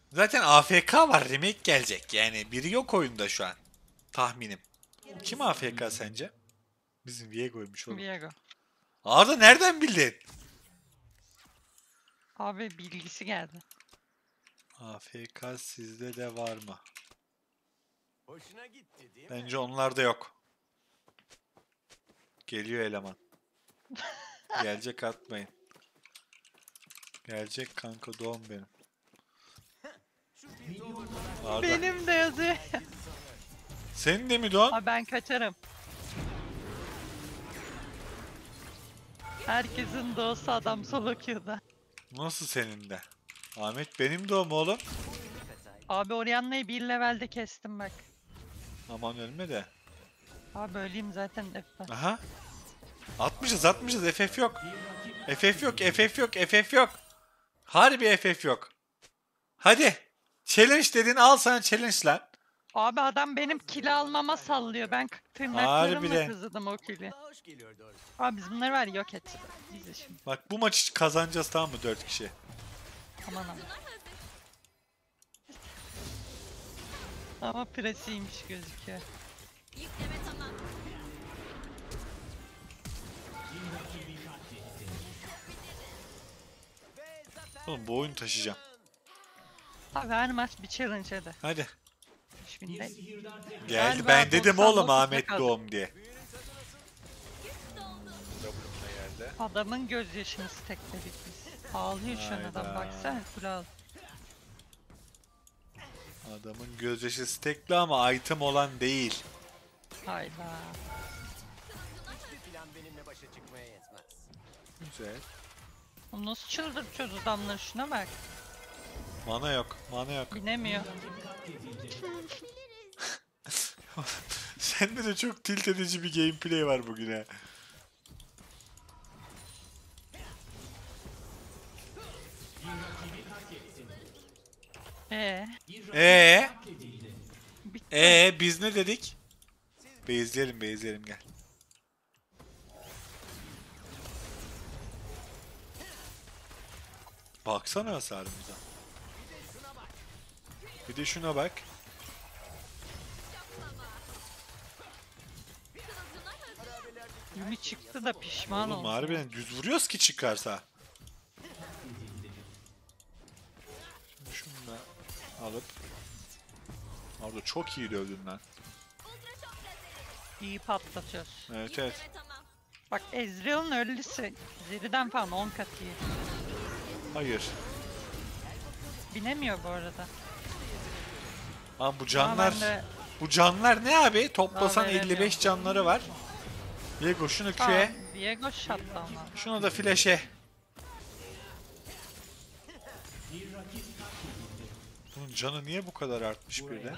Zaten AFK var, remake gelecek. Yani biri yok oyunda şu an. Tahminim. Kim AFK sence? Bizim Viego'ymuş oğlum. Viego. Arda nereden bildin? Abi bilgisi geldi. AFK sizde de var mı? Hoşuna gitti değil mi? Bence onlarda yok. Geliyor eleman. Gelecek atmayın. Gelecek kanka doğum benim. Arda. Benim de yazıyor. Senin de mi doğum? Abi ben kaçarım. Herkesin doğusu adam solo queue'da. Nasıl senin de? Ahmet benim doğum oğlum. Abi Orianna'yı bir levelde kestim bak. Aman ölme de. Abi öleyim zaten F. Aha. Atmışız FF yok. FF yok FF yok. Harbi FF yok. Hadi. Challenge dedin, al sana challenge lan. Abi adam benim kill almama sallıyor. Ben tırnaklarımla Harbiden. kazıdım o kill'i. Daha hoş geliyor doğrusu. Abi biz bunları var ya, yok et. Bizi şimdi. Bak bu maçı kazanacağız tamam mı 4 kişi. Aman aman. Ama presiymiş gözüküyor. Yükleme tamam. Ve zaten Oğlum bu oyunu taşıyacağım. Abi her maç bir challenge hadi. Hadi. 3000 değil. Geldi. Galiba Ben dedim 99'da oğlum Ahmet kaldı. doğum diye. Geldi. Adamın gözyaşını stekledik biz. Ağlıyor şu an adam, Hayda. baksana kule al. Adamın gözyaşı stekli ama item olan değil. Hayda. hiçbir plan benimle başa çıkmaya yetmez. Güzel. Oğlum nasıl çıldırtıyoruz adamları, şuna bak. Mana yok. Mana yok. Binemiyor. Sende de çok tilt edici bir gameplay var bugün ha. Eee? Bitti. Biz ne dedik? Base'leyelim gel. Baksana hasarımıza. Bir de şuna bak. Yumi çıktı da pişman Oğlum oldu. harbiden düz vuruyoruz ki çıkarsa. Şimdi şunu da alıp. Orada çok iyi dövdün lan. İyi patlatıyoruz. Evet evet. Yükleme tamam. Bak Ezreal'ın ölüsü Zeri'den falan 10 kat iyi. Hayır. Binemiyor bu arada. Lan bu Ama canlar. ben de- Bu canlar ne abi? Toplasan Daha veremiyorum. 55 canları var. Diego şunu Q'ye. Aa, Viego shutdown var. Şuna da flash'e. Bunun canı niye bu kadar artmış birden?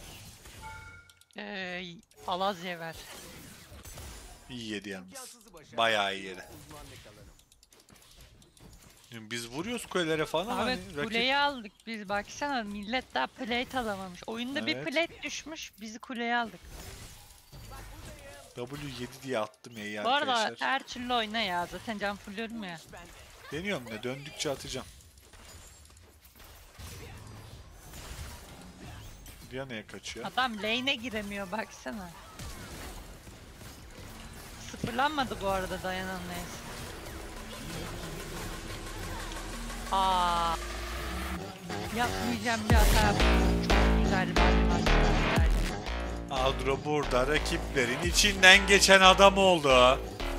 Alazya ver. İyi yedi yalnız. İmkansızı başarmak Bayağı iyi yedi. uzmanlık alanım. Şimdi biz vuruyoruz kulelere falan ama Evet, hani rakip... kuleyi aldık biz, baksana millet daha plate alamamış. Oyunda bir Evet. plate düşmüş, bizi kuleye aldık. W7 diye attım ya iyi Bu arada arkadaşlar. her türlü oyna ya, zaten can fulluyorum ya. Deniyorum ne döndükçe atacağım. Diana'ya kaçıyor. Adam lane'e giremiyor baksana. Sıfırlanmadı bu arada dayanan neyse. Aa. Yapmayacağım bir hata yaptım. Çok güzel bir animasyon. Adro burada rakiplerin içinden geçen adam oldu.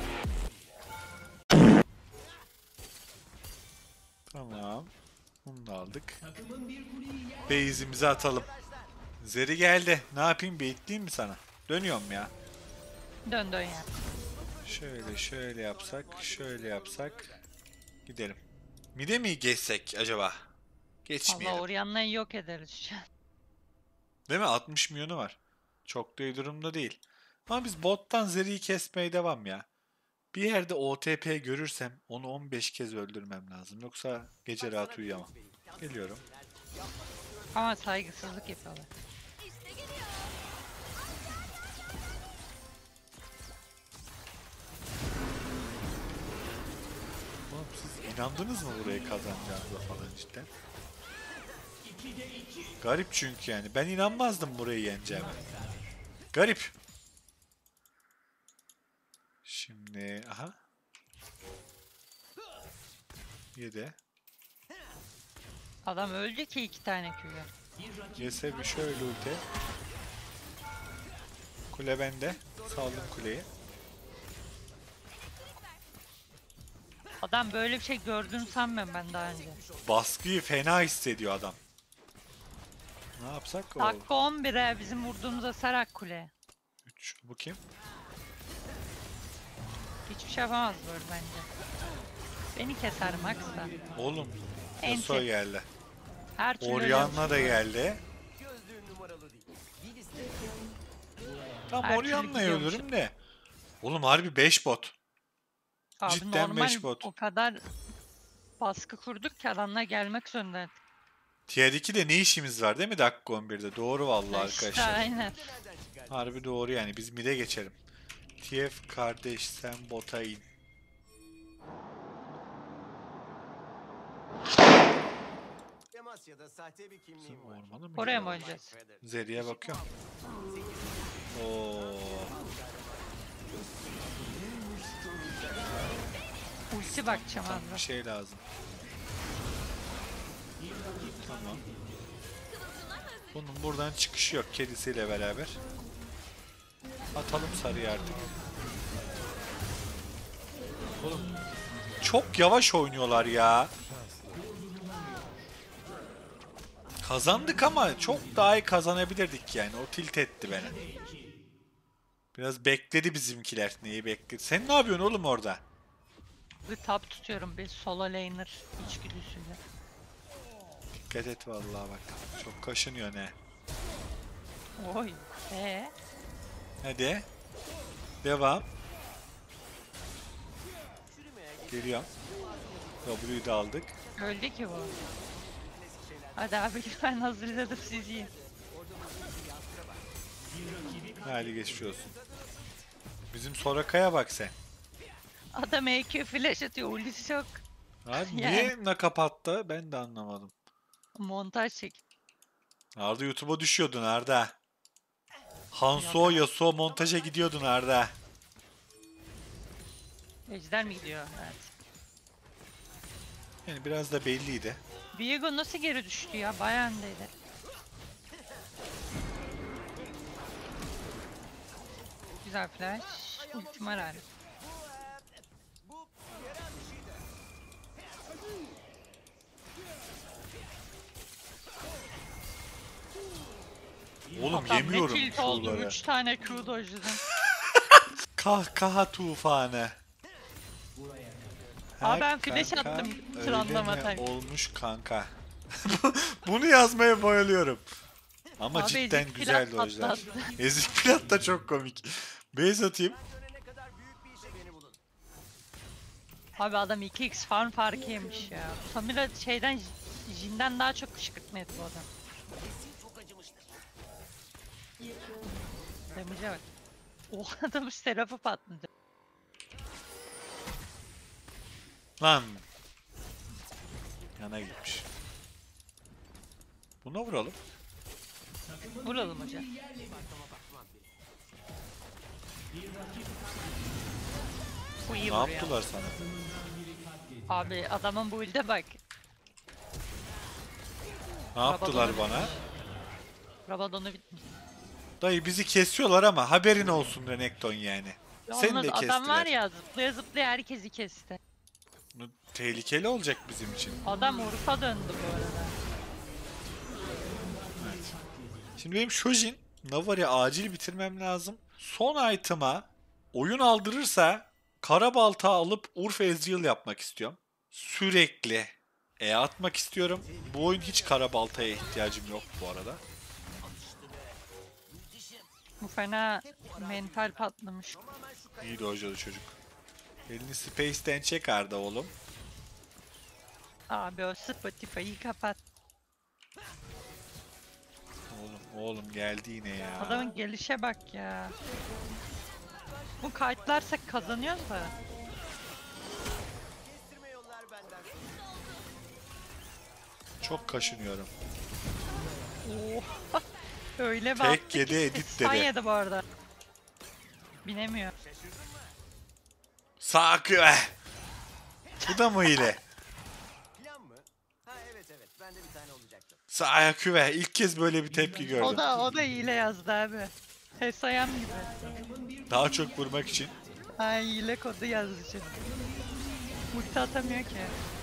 Tamam. Bunu da aldık. Base'imizi atalım. Zeri geldi. Ne yapayım, bekleyeyim mi sana? Dönüyorum ya. Dön dön ya. Şöyle yapsak, şöyle yapsak. Gidelim. Mide mi geçsek acaba? Allah Geçmeyelim. Orianna'yı yok ederiz şu an. Değil mi? 60 milyonu var. Çok da iyi durumda değil. Ama biz bottan Zeri'yi kesmeye devam ya. Bir yerde OTP görürsem onu 15 kez öldürmem lazım. Yoksa gece rahat uyuyamam. Geliyorum. Ama saygısızlık yapıyorlar. İşte geliyor. Oğlum siz inandınız mı burayı kazanacağınıza falan cidden? Garip çünkü yani. Ben inanmazdım burayı yeneceğime. Garip. Şimdi aha. 7. Adam öldü ki 2 tane Q'ya. Yese bir şöyle ulti. Kule bende. Saldım kuleyi. Adam böyle bir şey gördüğünü sanmıyorum ben daha önce. Baskıyı fena hissediyor adam. Ne yapsak? O Dakika 11'e bizim vurduğumuz Sarak kule. 3. Bu kim? Hiçbir şey yapamaz böyle bence. Beni keser Max da. Oğlum. Enti. Yasuo geldi. Her türlü Orianna da geldi. Gözlüğün numaralı değil. Bir iste. Tam Her türlü Orianna'yı gidiyormuş. ölürüm de. Oğlum harbi 5 bot. Abi Cidden normal 5 bot. o kadar baskı kurduk ki adamlar gelmek zorunda. Tier 2'de ne işimiz var değil mi dakika 11'de? Doğru vallahi İşte arkadaşlar. aynen. Harbi doğru yani. Biz mid'e geçelim. TF kardeş sen bota in. Demasya'da sahte bir kimliğim var. Ormana mı Oraya gidiyor? mı oynayacağız? Zeri'ye bakıyorum. Oo. Ulti bakacağım Tam abi. bir şey lazım. Tamam. Bunun buradan çıkışı yok kedisiyle beraber. Atalım sarıyı artık. Oğlum çok yavaş oynuyorlar ya. Kazandık ama çok daha iyi kazanabilirdik yani. O tilt etti beni. Biraz bekledi bizimkiler. Neyi bekledi? Sen ne yapıyorsun oğlum orada? Bir top tutuyorum bir solo laner içgüdüsüyle. Dikkat et vallahi bak. Çok kaşınıyor ne. Oy. Hadi. Devam. Geliyorum. W'yu da aldık. Öldü ki bu. Hadi abi ben hazırladım sizi. Hali geçmiş olsun. Bizim Soraka'ya bak sen. Adam EQ flash atıyor ultisi yok. Abi Yani. niye ne kapattı? Ben de anlamadım. Montaj çek. Arda YouTube'a düşüyordun Arda. Hanso Yasuo montaja gidiyordun Arda. Ejder mi gidiyor? Evet. Yani biraz da belliydi. Viego nasıl geri düştü ya? Bayağı öndeydi. Güzel flash. Ultim var hala. Oğlum Adam ne yemiyorum tilt oldu. şuraları. 3 tane Q dojladım. Kahkaha tufanı. Aa, ben Ha, flash kanka, attım, öyle trandama mi tak. olmuş kanka. Bunu yazmaya bayılıyorum. Ama Abi cidden ezik güzel plat dojlar. patladı. Ezik plat da çok komik. Base atayım. Dönene kadar büyük bir işe beni bulun. Abi adam 2x farm farkı yemiş ya. Samira şeyden Jin'den daha çok kışkırtma etti bu adam. Kesin çok acımıştır. Damage'e bak. O adamın serafı patladı. Lan. Yana gitmiş. Buna vuralım. Vuralım hocam. Bu iyi Ne vuruyor. yaptılar sana? Abi adamın bu ilde bak. Ne yaptılar bana? Rabadon'u bitmiş. Dayı bizi kesiyorlar ama haberin olsun Renekton yani. Seni Yalnız de kestiler. adam var ya zıplaya zıplaya herkesi kesti. Bu tehlikeli olacak bizim için. Adam Urfa döndü bu arada. Şimdi benim Shojin Navar'ı acil bitirmem lazım. Son item'a oyun aldırırsa Karabalta alıp Urfa Ezreal yapmak istiyorum. Sürekli atmak istiyorum. Bu oyun hiç Karabalta'ya ihtiyacım yok bu arada. Bu fena mental patlamış. İyi dojladı çocuk. Elini Space'den çek Arda oğlum. Abi o Spotify'ı kapat. Oğlum geldi yine ya. Adamın gelişe bak ya. Bu kayıtlarsak kazanıyoruz da. Kestirme yollar benden. Çok kaşınıyorum. Oo. Öyle bir Tek attı ki yedi, edit stun dedi. yedi bu arada. Binemiyor. Sakı. Bu da mı hile? Plan mı? Ha evet evet. Bende bir tane olacaktı. Sakı ve ilk kez böyle bir tepki gördüm. O da hile yazdı abi. Hesayan gibi. Daha çok vurmak için. Ay hile kodu yazdı şimdi. Ulti atamıyor ki.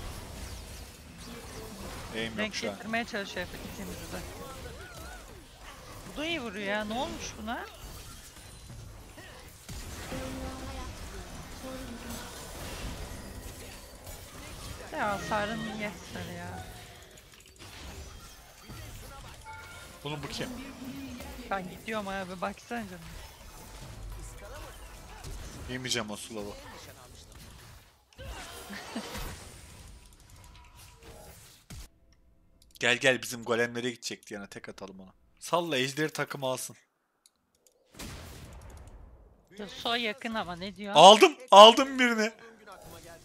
Aim yok Denk şu an. getirmeye çalışıyor ikimizi de. Bu da iyi vuruyor ya. Ne olmuş buna? Ya hasarın yetser ya. Bunun bu kim? Ben gidiyorum abi baksana canım. Yemeyeceğim o slow'u. Gel gel bizim golemlere gidecekti yana tek atalım ona. Salla ejderi takım alsın. So yakın ama ne diyor? Aldım birini. Olduğum gün aklıma geldi.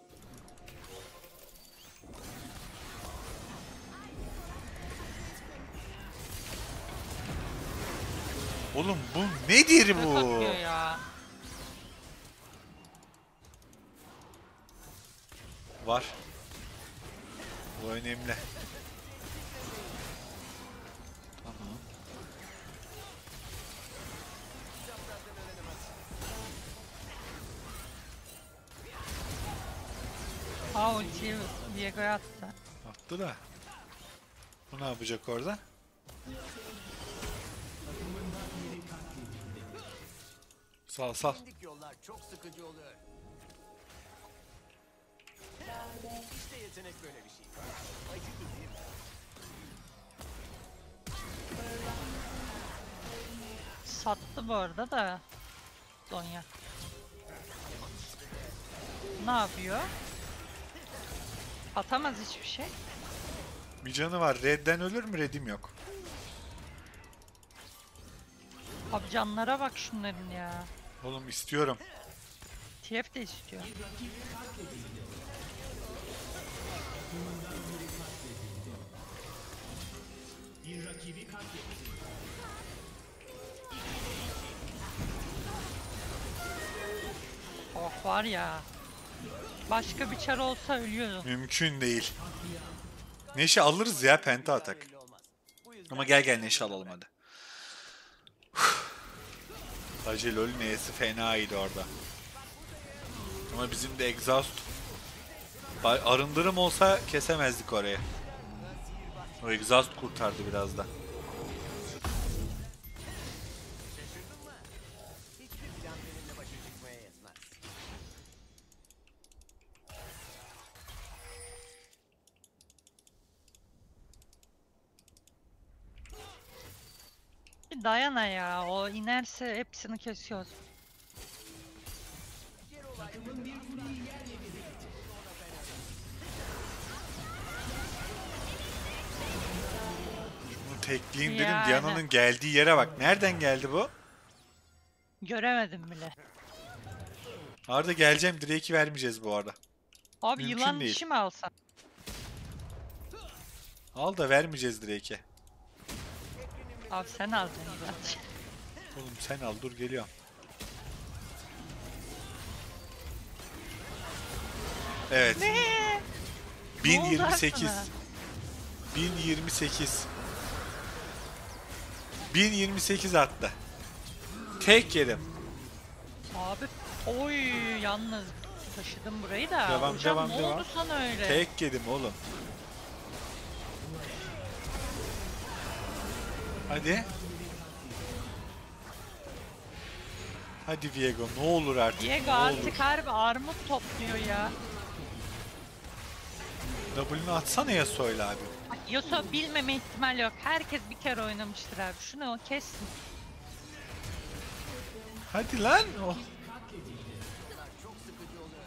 Oğlum bu nedir Tek bu? atıyor ya. Var. Bu önemli. Tamam. Aa ultiyi Diego'ya attı. Attı da. Bu ne yapacak orada? Sal. Bindik yollar çok sıkıcı oluyor. İşte yetenek böyle bir şey. Acı değil mi? Sattı bu arada da Zonya. Ne yapıyor? Atamaz hiçbir şey. Bir canı var. Red'den ölür mü? Red'im yok. Abi canlara bak şunların ya. Oğlum istiyorum. TF de istiyor. Oh var ya. Başka bir çar olsa ölüyordum. Mümkün değil. Neşe alırız ya penta atak. Belli olmaz. Bu yüzden Ama gel Neşe alalım hadi. Hacı LoL neyesi fenaydı orada. Ama bizim de exhaust. Arındırım olsa kesemezdik oraya. O exhaust kurtardı biraz da. hiçbir plan benimle başa çıkmaya yetmez. Dayana ya. O inerse hepsini kesiyoruz. Bunu tekleyeyim dedim. Yani. Diana'nın geldiği yere bak. Nereden geldi bu? Göremedim bile. Arda geleceğim. Drake'i vermeyeceğiz bu arada. Abi Mümkün yılan değil. dişi mi alsam? Al da vermeyeceğiz Drake'e. Abi sen al beni zaten. Oğlum sen al dur geliyorum. Evet. Ne? Ne oldu 1028. aslında? 1028. 1028 attı. Tek yedim. Abi oy yalnız taşıdım burayı da. Devam, Hocam devam, ne devam. oldu sana öyle? Tek yedim oğlum. Hadi. Hadi Viego ne olur artık. Diego ne olur. artık harbi armut topluyor ya. W'nu atsana ya söyle abi. Bak, Yasuo bilmeme ihtimal yok. Herkes bir kere oynamıştır abi. Şunu kessin. Hadi lan. Oh. Çok sıkıcı oluyor.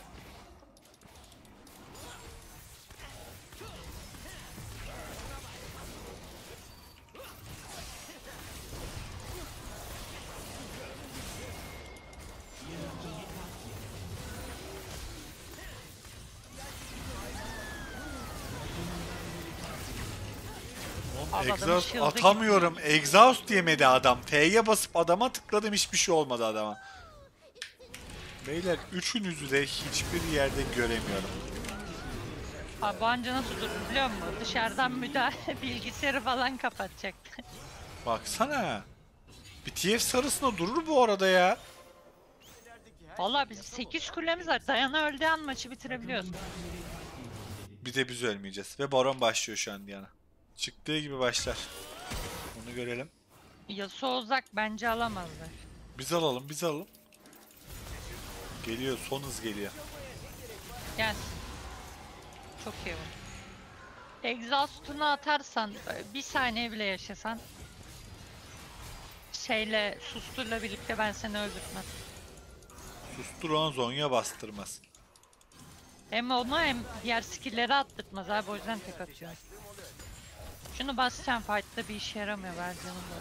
Abi adamın Exhaust shield'ı atamıyorum. Exhaust yemedi adam. F'ye basıp adama tıkladım, hiçbir şey olmadı adama. Beyler üçünüzü de hiçbir yerde göremiyorum. Abi bu anca nasıl durur biliyor musun? Dışarıdan müdahale bilgisayarı falan kapatacaktı. Baksana. Bir TF sarısına durur bu arada ya. Valla biz 8 kulemiz var. Dayana öldüğü an maçı bitirebiliyoruz. Bir de biz ölmeyeceğiz. Ve Baron başlıyor şu an Diana. Çıktığı gibi başlar. Onu görelim. Yasuo uzak bence alamazlar. Biz alalım, biz alalım. Geliyor, son hız geliyor. Gel. Çok iyi bu. Exhaust'unu atarsan, bir saniye bile yaşasan şeyle, susturla birlikte ben seni öldürtmem. Susturan Zonya bastırmaz. Hem onu hem diğer skill'leri attırtmaz abi, o yüzden tek atıyor. Şunu basacağım, fight'ta bir işe yaramıyor verdiğim da.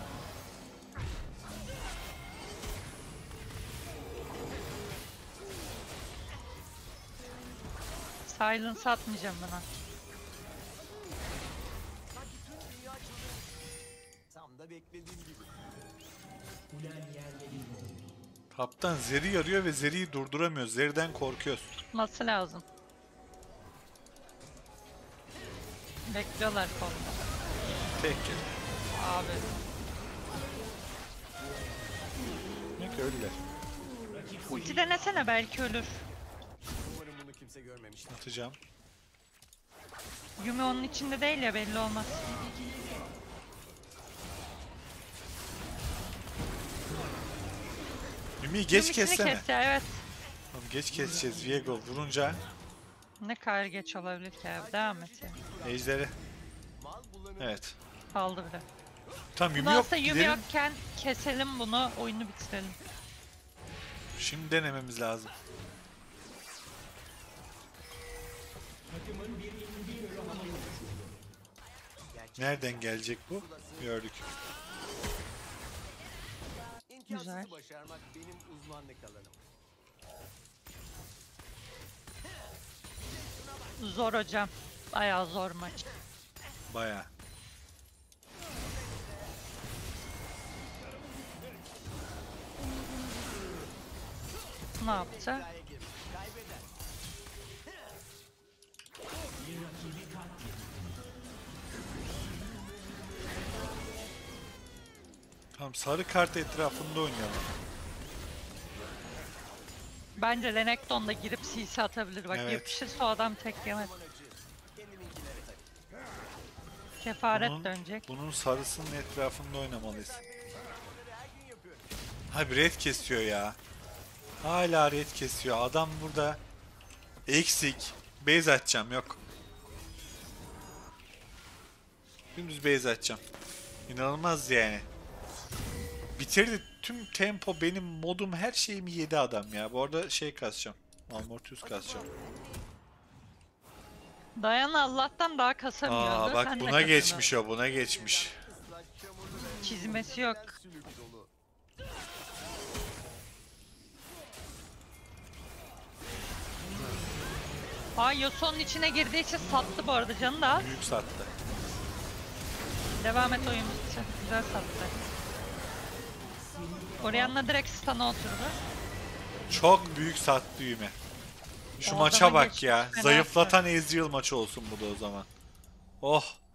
Silence atmayacağım buna. Tam da beklediğim gibi. Taptan Zeri yarıyor ve Zeri'yi durduramıyoruz. Zeri'den korkuyoruz. Tutması lazım. Bekliyorlar kolda. Tek. Abi. Ne ki öyle. Ulti denesene, belki ölür. Umarım bunu kimse görmemiştir. Atacağım. Yumi onun içinde değil ya, belli olmaz. Yumi'yi geç Yumi'sini kessene. kes ya, evet. Tamam, geç keseceğiz. Viego vurunca Ne kadar geç olabilir ki abi, devam et ya. ejderi. Mal bulanır. Evet. Kaldı bile. Tamam Yumi Bunu yok. aslında Yumi Gidelim. yokken keselim bunu, oyunu bitirelim. Şimdi denememiz lazım. Nereden gelecek bu? Gördük. İmkansızı Güzel. başarmak benim uzmanlık alanım. Zor hocam. Bayağı zor maç. Bayağı. Ne yaptı? İddiaya girmiş. Kaybeder. Tamam, sarı kart etrafında oynayalım. Bence Renekton da girip CC atabilir. Bak Evet. yapışırsa o adam tek yemez. Kendiminkilere tabii. Kefaret dönecek. Bunun sarısının etrafında oynamalıyız. Her gün yapıyorum. Abi red kesiyor ya. Hala red kesiyor. Adam burada eksik. Base atacağım, yok. Dümdüz base atacağım. İnanılmaz yani. Bitirdi. Tüm tempo, benim modum, her şeyimi yedi adam ya. Bu arada şey kasacağım. Amortius kasacağım. Dayana Allah'tan daha kasamıyordu. Aa bak, Sen de buna kasana. geçmiş o, buna geçmiş. Islak çamurlu ve Çizmesi yok. sülük dolu. Aa Yasuo'nun içine girdiği için sattı bu arada, canı da. Büyük sattı. Devam et, oyun bitti. Güzel sattı. Orianna direkt stun'a oturdu. Çok büyük sattı Yume. Şu O maça adamın bak geçmiş ya. fena Zayıflatan Ezreal maçı olsun bu da o zaman. Oh.